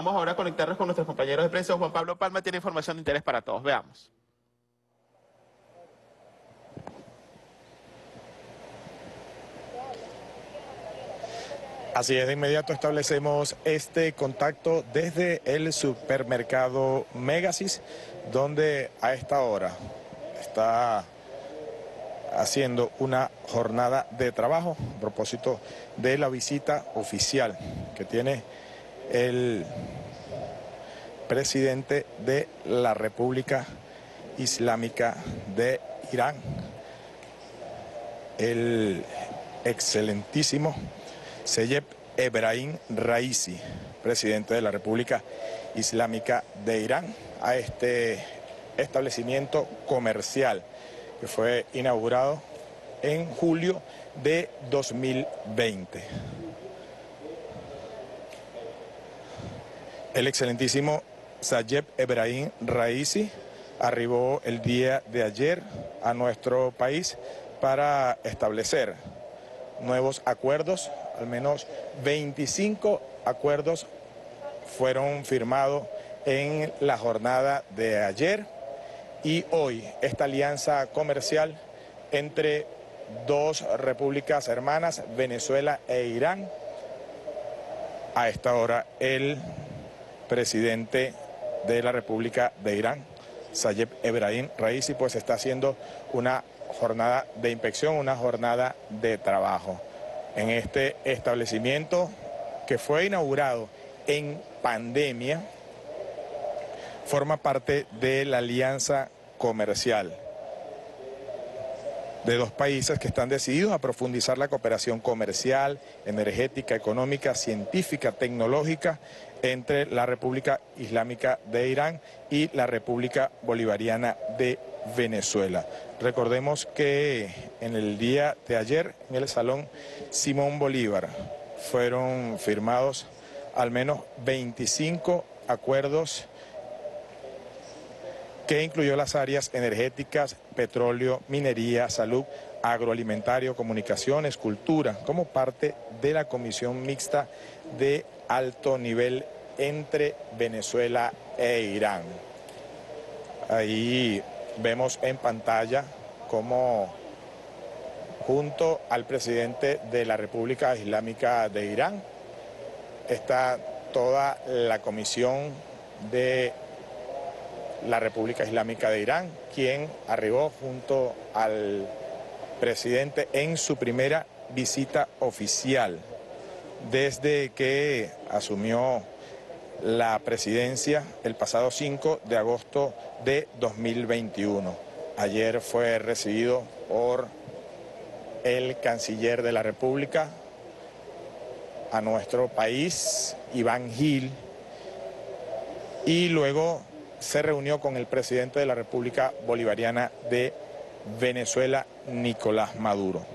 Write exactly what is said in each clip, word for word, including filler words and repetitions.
Vamos ahora a conectarnos con nuestros compañeros de prensa. Juan Pablo Palma tiene información de interés para todos. Veamos. Así es, de inmediato establecemos este contacto desde el supermercado Megasis, donde a esta hora está haciendo una jornada de trabajo a propósito de la visita oficial que tiene el presidente de la República Islámica de Irán, el excelentísimo Seyed Ebrahim Raisi, presidente de la República Islámica de Irán, a este establecimiento comercial que fue inaugurado en julio de dos mil veinte. El excelentísimo Seyed Ebrahim Raisi arribó el día de ayer a nuestro país para establecer nuevos acuerdos. Al menos veinticinco acuerdos fueron firmados en la jornada de ayer y hoy esta alianza comercial entre dos repúblicas hermanas, Venezuela e Irán. A esta hora el presidente de la República de Irán, Seyed Ebrahim Raisi, pues está haciendo una jornada de inspección, una jornada de trabajo en este establecimiento que fue inaugurado en pandemia. Forma parte de la alianza comercial de dos países que están decididos a profundizar la cooperación comercial, energética, económica, científica, tecnológica entre la República Islámica de Irán y la República Bolivariana de Venezuela. Recordemos que en el día de ayer, en el Salón Simón Bolívar, fueron firmados al menos veinticinco acuerdos que incluyó las áreas energéticas, petróleo, minería, salud, agroalimentario, comunicaciones, cultura, como parte de la Comisión Mixta de Alto Nivel entre Venezuela e Irán. Ahí vemos en pantalla cómo junto al presidente de la República Islámica de Irán está toda la comisión de la República Islámica de Irán, quien arribó junto al presidente en su primera visita oficial desde que asumió la presidencia el pasado cinco de agosto de dos mil veintiuno. Ayer fue recibido por el canciller de la República a nuestro país, Iván Gil, y luego se reunió con el presidente de la República Bolivariana de Venezuela, Nicolás Maduro.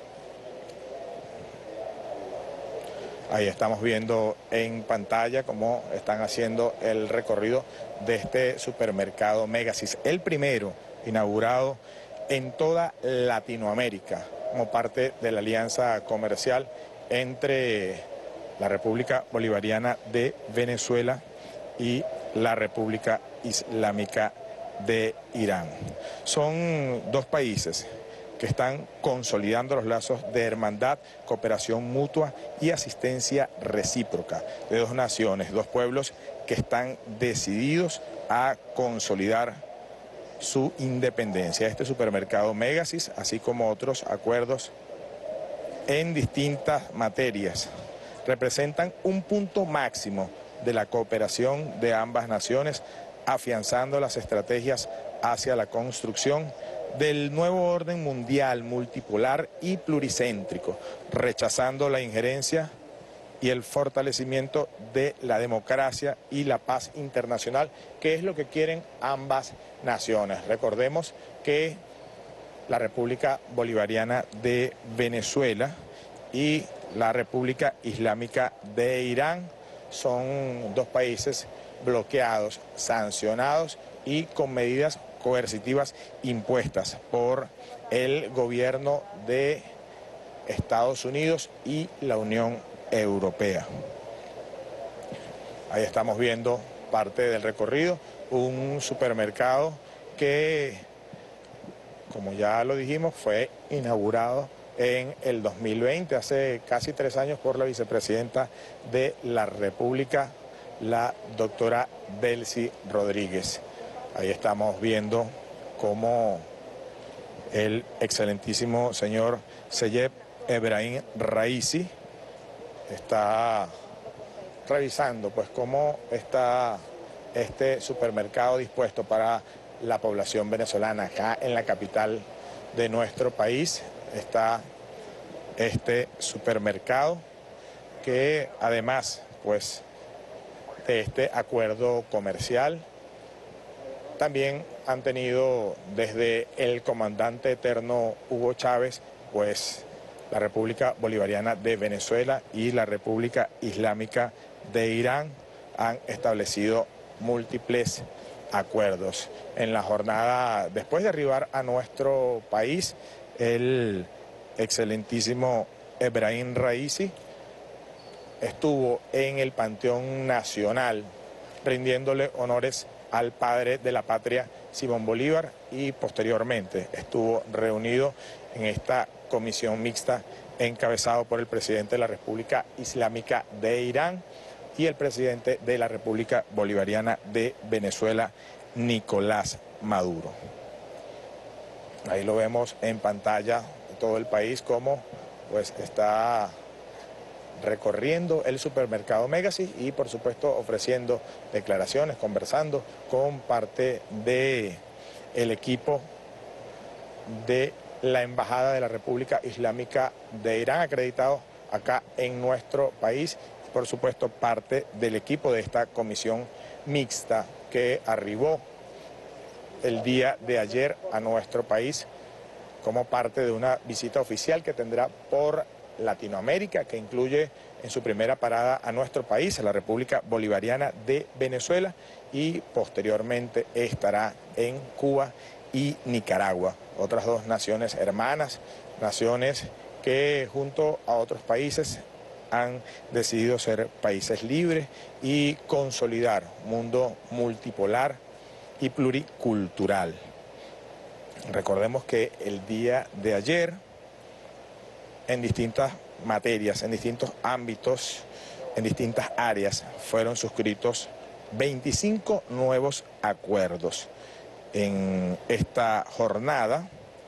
Ahí estamos viendo en pantalla cómo están haciendo el recorrido de este supermercado Megasis, el primero inaugurado en toda Latinoamérica como parte de la alianza comercial entre la República Bolivariana de Venezuela y la República Islámica de Irán. Son dos países que están consolidando los lazos de hermandad, cooperación mutua y asistencia recíproca de dos naciones, dos pueblos que están decididos a consolidar su independencia. Este supermercado Megasis, así como otros acuerdos en distintas materias, representan un punto máximo de la cooperación de ambas naciones, afianzando las estrategias hacia la construcción del nuevo orden mundial multipolar y pluricéntrico, rechazando la injerencia y el fortalecimiento de la democracia y la paz internacional, que es lo que quieren ambas naciones. Recordemos que la República Bolivariana de Venezuela y la República Islámica de Irán son dos países bloqueados, sancionados y con medidas coercitivas impuestas por el gobierno de Estados Unidos y la Unión Europea. Ahí estamos viendo parte del recorrido, un supermercado que, como ya lo dijimos, fue inaugurado en el dos mil veinte, hace casi tres años, por la vicepresidenta de la República, la doctora Delcy Rodríguez. Ahí estamos viendo cómo el excelentísimo señor Seyed Ebrahim Raisi está revisando pues cómo está este supermercado dispuesto para la población venezolana. Acá en la capital de nuestro país está este supermercado que, además pues de este acuerdo comercial, también han tenido desde el comandante eterno Hugo Chávez, pues la República Bolivariana de Venezuela y la República Islámica de Irán han establecido múltiples acuerdos. En la jornada, después de arribar a nuestro país, el excelentísimo Ebrahim Raisi estuvo en el Panteón Nacional rindiéndole honores al padre de la patria, Simón Bolívar, y posteriormente estuvo reunido en esta comisión mixta encabezado por el presidente de la República Islámica de Irán y el presidente de la República Bolivariana de Venezuela, Nicolás Maduro. Ahí lo vemos en pantalla de todo el país cómo pues está recorriendo el supermercado Megasis y por supuesto ofreciendo declaraciones, conversando con parte de el equipo de la Embajada de la República Islámica de Irán, acreditado acá en nuestro país, por supuesto parte del equipo de esta comisión mixta que arribó el día de ayer a nuestro país como parte de una visita oficial que tendrá por Latinoamérica, que incluye en su primera parada a nuestro país, a la República Bolivariana de Venezuela, y posteriormente estará en Cuba y Nicaragua, otras dos naciones hermanas, naciones que junto a otros países han decidido ser países libres y consolidar un mundo multipolar y pluricultural. Recordemos que el día de ayer, en distintas materias, en distintos ámbitos, en distintas áreas, fueron suscritos veinticinco nuevos acuerdos. En esta jornada,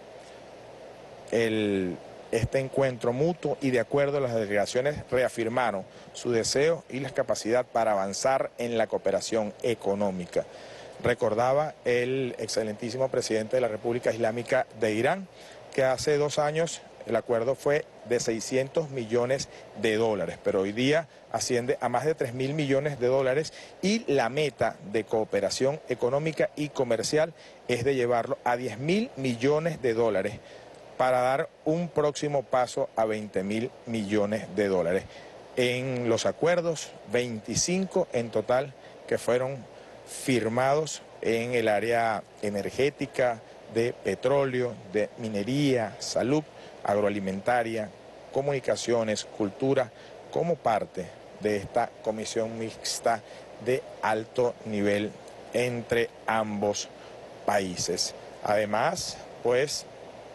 el, este encuentro mutuo y de acuerdo, las delegaciones reafirmaron su deseo y la capacidad para avanzar en la cooperación económica. Recordaba el excelentísimo presidente de la República Islámica de Irán que hace dos años el acuerdo fue de seiscientos millones de dólares, pero hoy día asciende a más de tres mil millones de dólares y la meta de cooperación económica y comercial es de llevarlo a diez mil millones de dólares para dar un próximo paso a veinte mil millones de dólares. En los acuerdos, veinticinco en total que fueron firmados en el área energética, de petróleo, de minería, salud, agroalimentaria, comunicaciones, cultura, como parte de esta comisión mixta de alto nivel entre ambos países. Además, pues,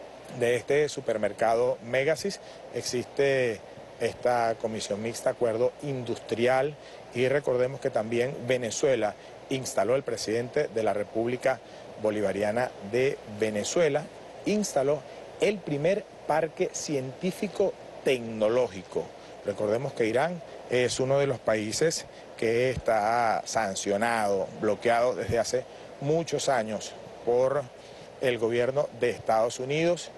de este supermercado Megasis existe esta comisión mixta, acuerdo industrial, y recordemos que también Venezuela instaló, el presidente de la República Bolivariana de Venezuela, instaló el primer parque científico tecnológico. Recordemos que Irán es uno de los países que está sancionado, bloqueado desde hace muchos años por el gobierno de Estados Unidos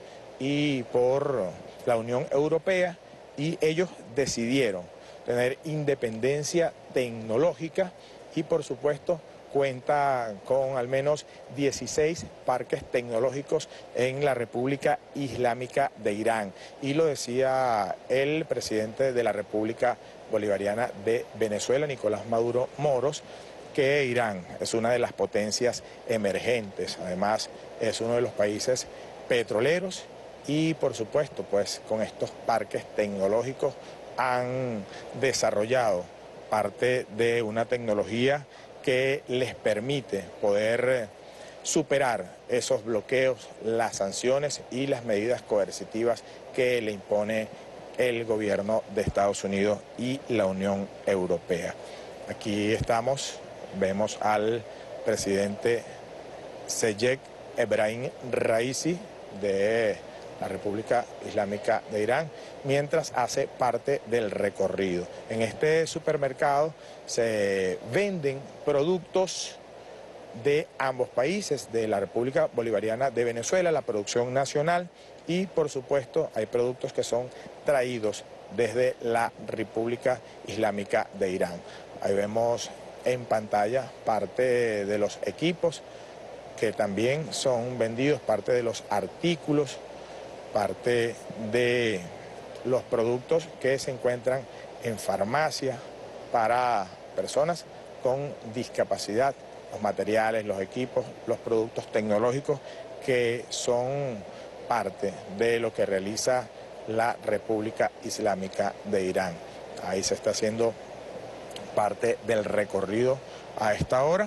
y por la Unión Europea, y ellos decidieron tener independencia tecnológica y por supuesto cuenta con al menos dieciséis parques tecnológicos en la República Islámica de Irán. Y lo decía el presidente de la República Bolivariana de Venezuela, Nicolás Maduro Moros, que Irán es una de las potencias emergentes, además es uno de los países petroleros y por supuesto pues con estos parques tecnológicos han desarrollado parte de una tecnología que les permite poder superar esos bloqueos, las sanciones y las medidas coercitivas que le impone el gobierno de Estados Unidos y la Unión Europea. Aquí estamos, vemos al presidente Recep Ebrahim Raisi de la República Islámica de Irán, mientras hace parte del recorrido. En este supermercado se venden productos de ambos países, de la República Bolivariana de Venezuela, la producción nacional, y por supuesto hay productos que son traídos desde la República Islámica de Irán. Ahí vemos en pantalla parte de los equipos que también son vendidos, parte de los artículos, parte de los productos que se encuentran en farmacia para personas con discapacidad, los materiales, los equipos, los productos tecnológicos que son parte de lo que realiza la República Islámica de Irán. Ahí se está haciendo parte del recorrido a esta hora.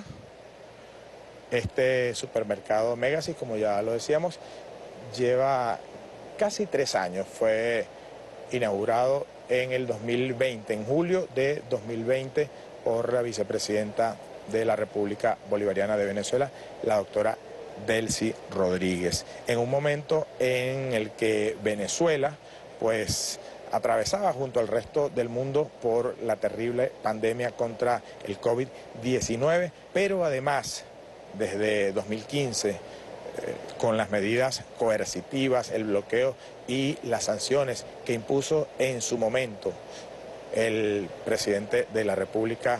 Este supermercado Megasis, como ya lo decíamos, lleva casi tres años. Fue inaugurado en el dos mil veinte, en julio de dos mil veinte, por la vicepresidenta de la República Bolivariana de Venezuela, la doctora Delcy Rodríguez. En un momento en el que Venezuela, pues, atravesaba junto al resto del mundo por la terrible pandemia contra el COVID diecinueve, pero además, desde dos mil quince, eh, con las medidas coercitivas, el bloqueo y las sanciones que impuso en su momento el presidente de la República,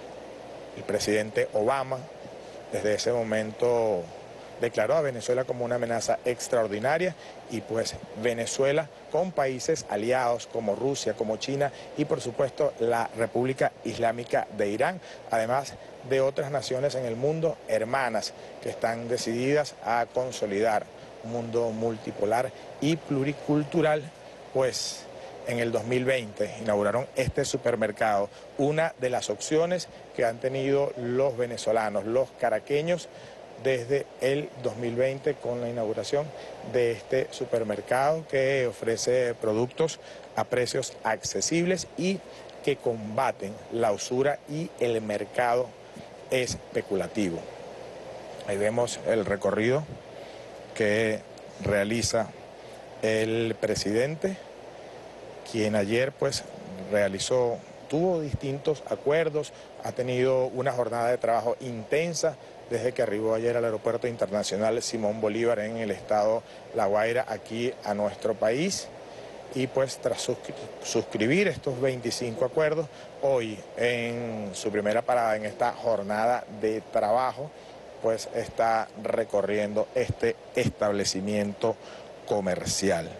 el presidente Obama, desde ese momento declaró a Venezuela como una amenaza extraordinaria, y pues Venezuela, con países aliados como Rusia, como China y por supuesto la República Islámica de Irán, además de otras naciones en el mundo hermanas que están decididas a consolidar un mundo multipolar y pluricultural, pues en el dos mil veinte inauguraron este supermercado, una de las opciones que han tenido los venezolanos, los caraqueños, desde el dos mil veinte con la inauguración de este supermercado que ofrece productos a precios accesibles y que combaten la usura y el mercado especulativo. Ahí vemos el recorrido que realiza el presidente, quien ayer pues realizó, tuvo distintos acuerdos, ha tenido una jornada de trabajo intensa desde que arribó ayer al Aeropuerto Internacional Simón Bolívar en el estado La Guaira, aquí a nuestro país. Y pues tras suscribir estos veinticinco acuerdos, hoy en su primera parada en esta jornada de trabajo, pues está recorriendo este establecimiento comercial.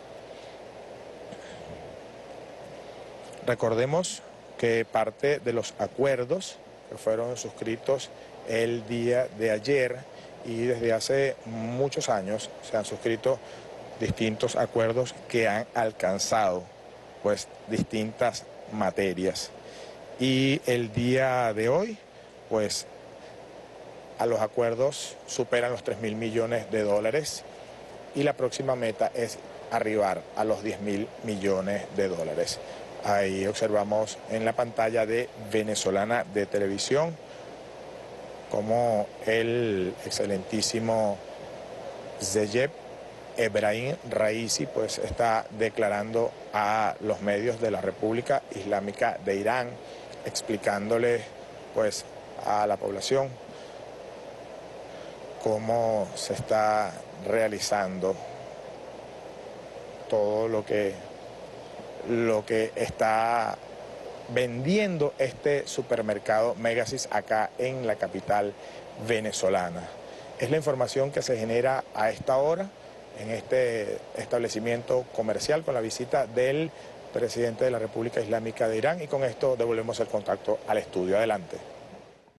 Recordemos que parte de los acuerdos que fueron suscritos el día de ayer y desde hace muchos años se han suscrito distintos acuerdos que han alcanzado pues distintas materias, y el día de hoy pues a los acuerdos superan los tres mil millones de dólares y la próxima meta es arribar a los diez mil millones de dólares. Ahí observamos en la pantalla de Venezolana de Televisión como el excelentísimo Recep Ebrahim Raisi pues está declarando a los medios de la República Islámica de Irán, explicándole pues a la población cómo se está realizando todo lo que, lo que está vendiendo este supermercado Megasis acá en la capital venezolana. Es la información que se genera a esta hora en este establecimiento comercial con la visita del presidente de la República Islámica de Irán, y con esto devolvemos el contacto al estudio. Adelante.